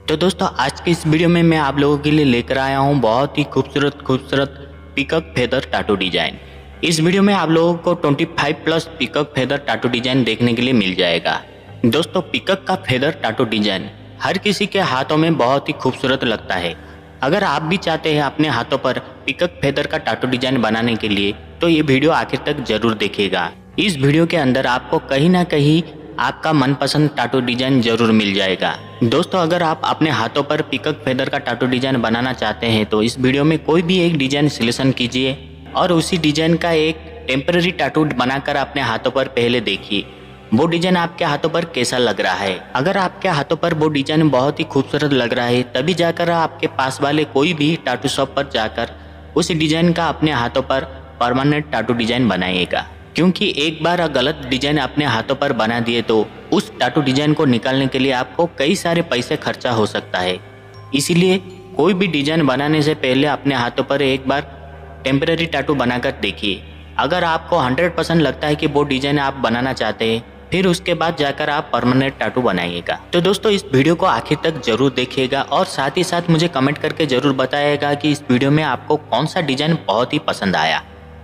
तो दोस्तों आज की इस वीडियो में मैं आप लोगों के लिए लेकर आया हूं बहुत ही खूबसूरत पिकअप फेदर टाटू डिजाइन। इस वीडियो में आप लोगों को 25 plus pickup feather tattoo design देखने के लिए मिल जाएगा। दोस्तों पिकअप का फेदर टाटू डिजाइन हर किसी के हाथों में बहुत ही खूबसूरत लगता है। अगर आप भी चाहते हैं अपने हाथों पर पिकअप फेदर का टाटू डिजाइन बनाने के लिए तो ये वीडियो आखिर तक जरूर देखिएगा। इस वीडियो के अंदर आपको कहीं ना कहीं आपका मनपसंद टाटू डिजाइन जरूर मिल जाएगा। दोस्तों अगर आप अपने हाथों पर पिकअप फेदर का टाटू डिजाइन बनाना चाहते हैं तो इस वीडियो में कोई भी एक डिजाइन सिलेक्शन कीजिए और उसी डिजाइन का एक टेम्पररी टाटू बनाकर अपने हाथों पर पहले देखिए वो डिजाइन आपके हाथों पर कैसा लग रहा है। अगर आपके हाथों पर वो डिजाइन बहुत ही खूबसूरत लग रहा है तभी जाकर आपके पास वाले कोई भी टाटू शॉप पर जाकर उस डिजाइन का अपने हाथों पर परमानेंट टाटू डिजाइन बनाइएगा, क्योंकि एक बार गलत डिजाइन अपने हाथों पर बना दिए तो उस टाटू डिजाइन को निकालने के लिए आपको कई सारे पैसे खर्चा हो सकता है। इसीलिए कोई भी डिजाइन बनाने से पहले अपने हाथों पर एक बार टेम्पररी टाटू बनाकर देखिए। अगर आपको 100% लगता है कि वो डिजाइन आप बनाना चाहते हैं फिर उसके बाद जाकर आप परमानेंट टाटू बनाइएगा। तो दोस्तों इस वीडियो को आखिर तक जरूर देखिएगा और साथ ही साथ मुझे कमेंट करके जरूर बताइएगा कि इस वीडियो में आपको कौन सा डिजाइन बहुत ही पसंद आया।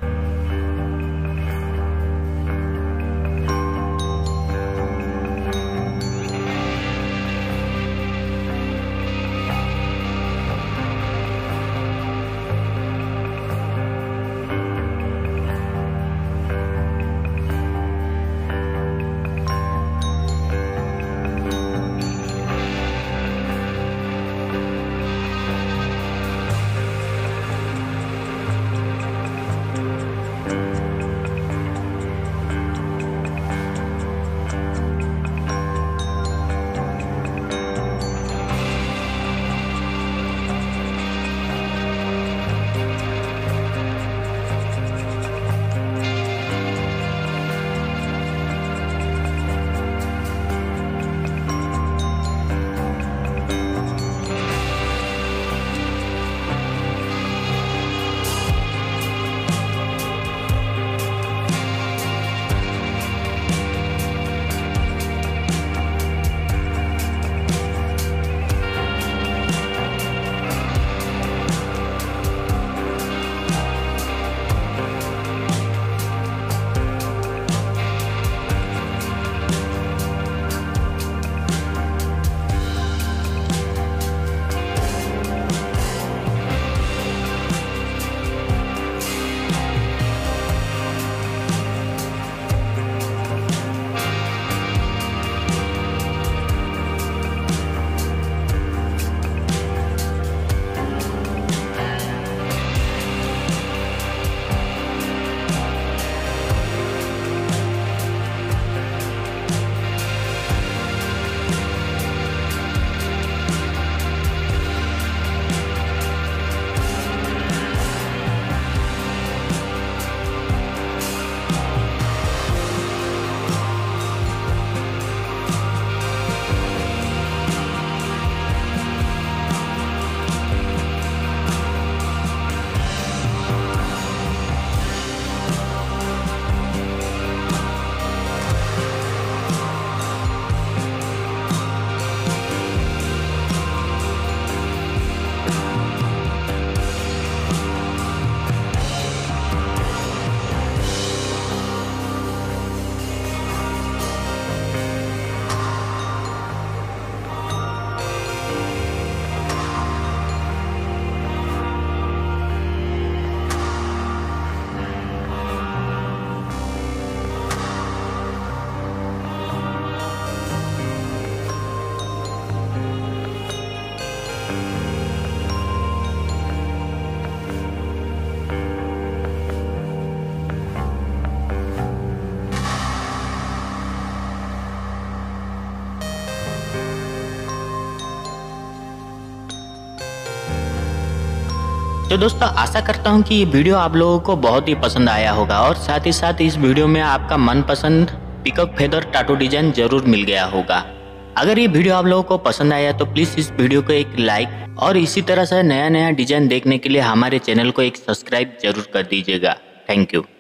तो दोस्तों आशा करता हूं कि ये वीडियो आप लोगों को बहुत ही पसंद आया होगा और साथ ही साथ इस वीडियो में आपका मनपसंद पिकअप फेदर टाटू डिजाइन जरूर मिल गया होगा। अगर ये वीडियो आप लोगों को पसंद आया तो प्लीज इस वीडियो को एक लाइक और इसी तरह से नया नया डिजाइन देखने के लिए हमारे चैनल को एक सब्सक्राइब जरूर कर दीजिएगा। Thank you.